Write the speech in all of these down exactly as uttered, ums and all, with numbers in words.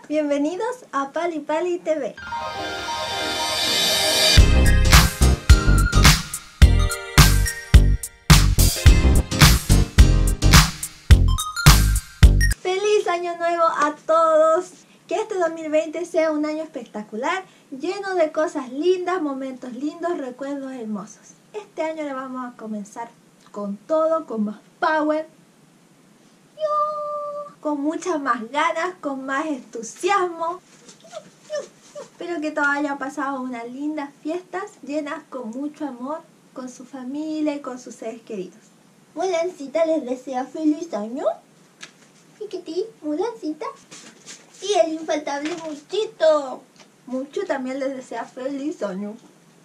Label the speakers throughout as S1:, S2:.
S1: Bienvenidos a Pali Pali T V. ¡Feliz Año Nuevo a todos! Que este dos mil veinte sea un año espectacular, lleno de cosas lindas, momentos lindos, recuerdos hermosos. Este año le vamos a comenzar con todo, con más power, con muchas más ganas, con más entusiasmo. Espero que todos hayan pasado unas lindas fiestas llenas con mucho amor, con su familia y con sus seres queridos. Mulancita les desea feliz año. Piquetí, Mulancita. Y el infaltable Muchito. Mucho también les desea feliz año.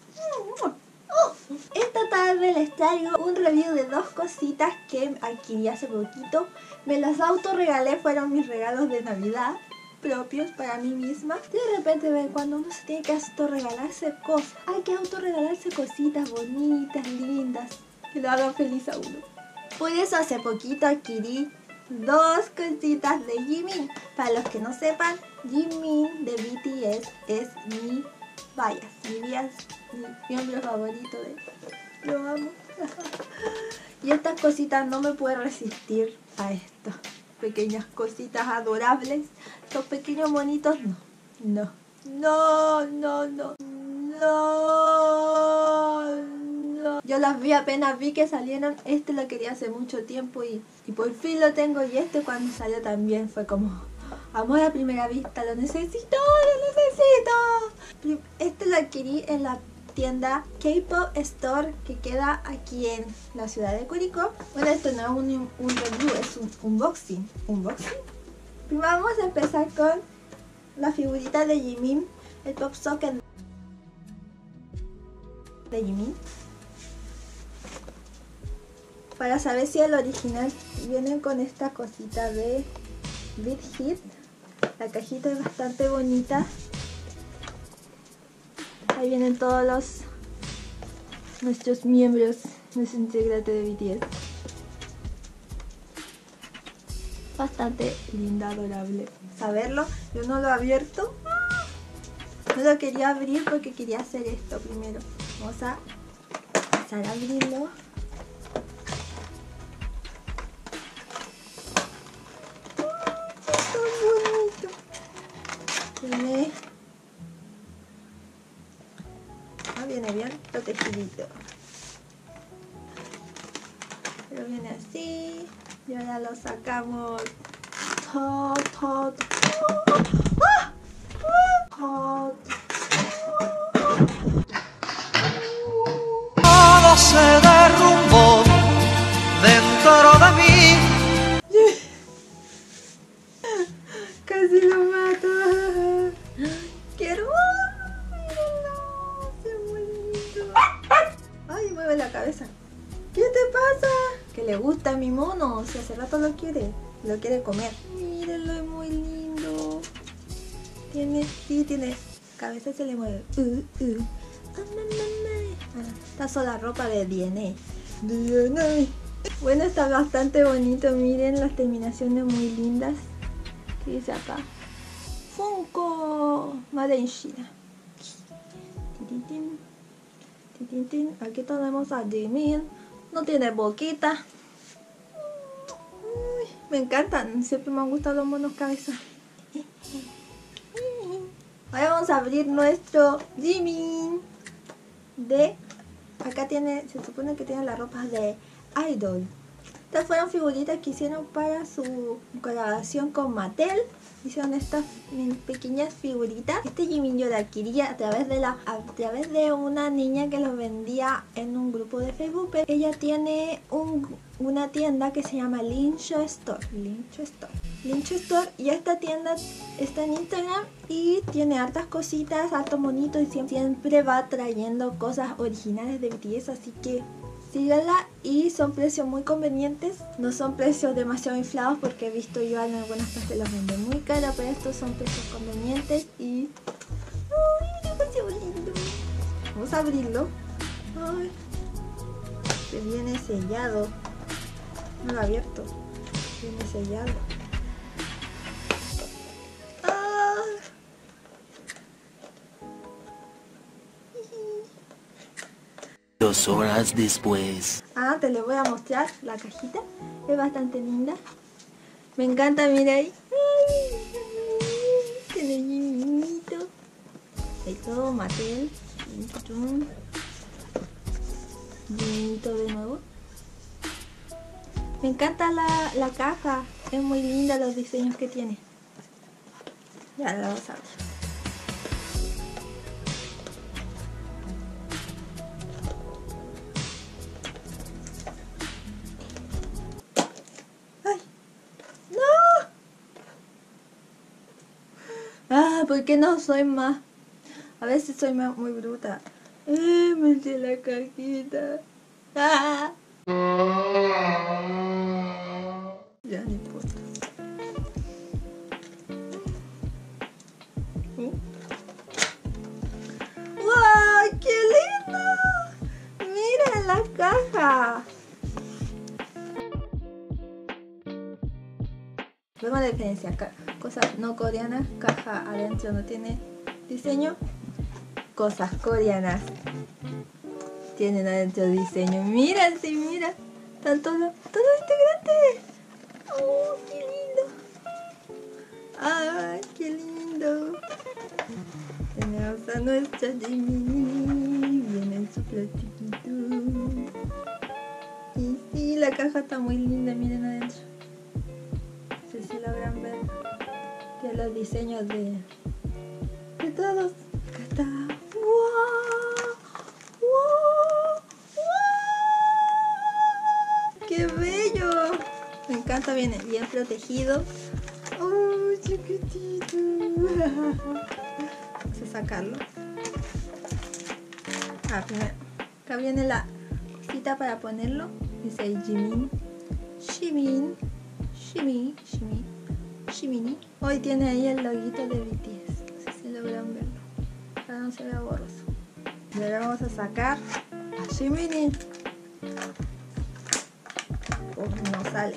S1: Esta tarde les traigo un review de dos cositas que adquirí hace poquito. Me las autorregalé, fueron mis regalos de Navidad propios para mí misma. De repente ven cuando uno se tiene que autorregalarse cosas. Hay que autorregalarse cositas bonitas, lindas, que lo hagan feliz a uno. Por eso hace poquito adquirí dos cositas de Jimin. Para los que no sepan, Jimin de B T S es mi bias, mi bias, mi miembro favorito de... Lo amo. Y estas cositas no me puedo resistir a esto. Pequeñas cositas adorables. Los pequeños monitos no. No. No, no, no. No. No. Yo las vi apenas vi que salieron. Este lo quería hace mucho tiempo y, y por fin lo tengo. Y este cuando salió también fue como... amor a primera vista, lo necesito, lo necesito. Este lo adquirí en la tienda K-Pop Store que queda aquí en la ciudad de Curicó. Bueno, esto no es un, un review, es un unboxing. ¿Unboxing? Primero vamos a empezar con la figurita de Jimin, el pop socket de Jimin. Para saber si el original viene con esta cosita de Big Hit. La cajita es bastante bonita. Ahí vienen todos los nuestros miembros, nuestros integrantes de B T S. Bastante linda, adorable. Saberlo, yo no lo he abierto. No lo quería abrir porque quería hacer esto primero. Vamos a empezar a abrirlo. Viene, ah, viene bien protegidito, pero viene así y ahora lo sacamos todo, todo, ¡ah! todo.
S2: Todo se derrumbó dentro de mí.
S1: Casi lo mato. ¡Qué hermoso! ¡Mírenlo! ¡Qué bonito! ¡Ay, mueve la cabeza! ¿Qué te pasa? Que le gusta a mi mono. Si hace rato lo quiere. Lo quiere comer. Mírenlo, es muy lindo. Tiene, sí, tiene cabeza, se le mueve. Uh, uh. Ah, está sola ropa de D N A. D N A. Bueno, está bastante bonito. Miren las terminaciones muy lindas. ¿Qué dice acá? Funko Made in China. Aquí tenemos a Jimin. No tiene boquita. Uy, me encantan. Siempre me han gustado los monos cabezas. Ahora vamos a abrir nuestro Jimin. De acá tiene, se supone que tiene las ropas de Idol. Estas fueron figuritas que hicieron para su colaboración con Mattel. Hicieron estas pequeñas figuritas. Este Jimin yo lo adquirí a través de la a través de una niña que los vendía en un grupo de Facebook. Pero ella tiene un, una tienda que se llama Lincho Store. Lincho Store. Lincho Store. Y esta tienda está en Instagram y tiene hartas cositas, hartos monitos y siempre va trayendo cosas originales de B T S. Así que síganla y son precios muy convenientes, no son precios demasiado inflados porque he visto yo en algunas partes los venden muy caros, pero estos son precios convenientes y... ¡ay, qué demasiado lindo! Vamos a abrirlo. ¡Ay! Que viene sellado. No lo he abierto. Viene sellado. ¡Ah!
S3: Dos horas después.
S1: Ah, te le voy a mostrar la cajita. Es bastante linda. Me encanta, mira ahí. Ay, tiene niñito. Hay todo Mattel. Niñito de nuevo. Me encanta la, la caja. Es muy linda los diseños que tiene. Ya la vamos a ver. Ah, ¿por qué no soy más? A veces soy más, muy bruta. Eh, me eché la cajita. Ah. Ya no importa. ¿Sí? ¡Wow! ¡Qué lindo! ¡Mira la caja! Vemos la diferencia acá. Cosas no coreanas, caja adentro no tiene diseño. Cosas coreanas tienen adentro diseño. Mira, sí, mira. Están todos, todos integrantes. ¡Oh, qué lindo! ¡Ay, qué lindo! Tenemos a nuestra Jimmy. Viene en su plastiquito. Y sí, la caja está muy linda, miren adentro. No sé si logran ver. Que los diseños de, de todos. Acá está. ¡Wow! ¡Wow! ¡Wow! ¡Qué bello! Me encanta, viene bien protegido. ¡Oh, chiquitito! Vamos a sacarlo. Ah, primero. Acá viene la cosita para ponerlo. Dice ahí Jimin. Jimin. Shimi, Shimi, Shimini. Hoy tiene ahí el loguito de B T S. No sé si logran verlo. Ahora no se vea borroso. Y ahora vamos a sacar a Shimini. Pues no sale.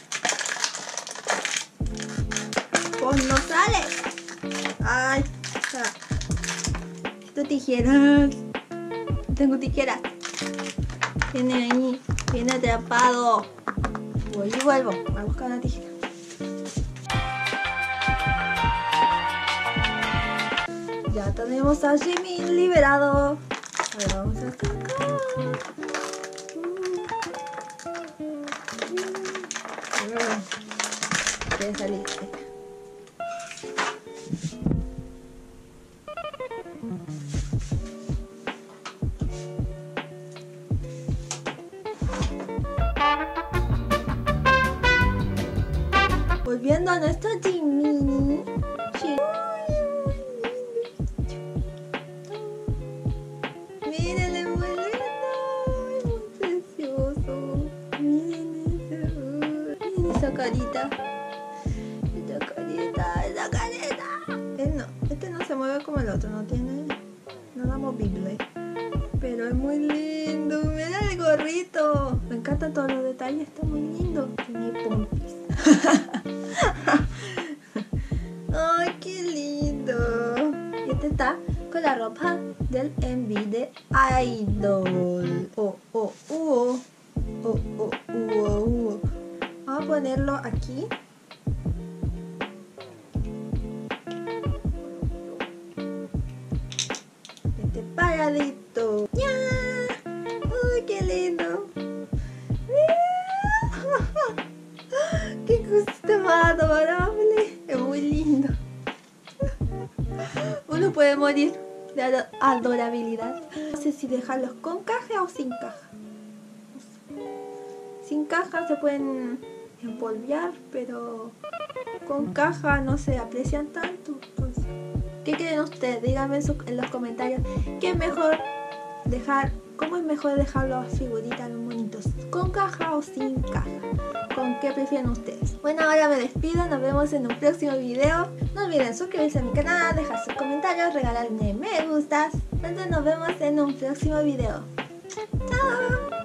S1: Pues no sale. Ay, necesito tijeras. Tengo tijeras. Tiene ahí, viene atrapado. Voy y vuelvo a buscar una tijera. Ya tenemos a Jimin liberado. Ahora vamos a sacar. Quiere salir. Volviendo a nuestro Jimin. Miren, es muy lindo, es muy precioso. Miren eso, miren esa carita. Esa carita, esa carita. Eh, no, este no se mueve como el otro, no tiene nada movible. Pero es muy lindo, mira el gorrito. Me encantan todos los detalles, está muy lindo. Tiene pompis. ¡Ay, qué lindo! Y este está con la ropa del M V de Idol. Oh, oh, oh, oh, oh, oh, oh. Vamos a ponerlo aquí. Este paradito. ¡Ya! ¡Ay, qué lindo! ¡Qué cosita más adorable! Es muy lindo. Uno puede morir de ado adorabilidad. No sé si dejarlos con caja o sin caja. No sé. Sin caja se pueden empolvar, pero con caja no se aprecian tanto. Entonces, ¿qué creen ustedes? Díganme en, en los comentarios. ¿Qué es mejor dejar? ¿Cómo es mejor dejar las figuritas, los monitos? ¿Con caja o sin caja? ¿Con qué prefieren ustedes? Bueno, ahora me despido, nos vemos en un próximo video. No olviden suscribirse a mi canal, dejar sus comentarios, regalarme me gustas. Entonces nos vemos en un próximo video. ¡Chao!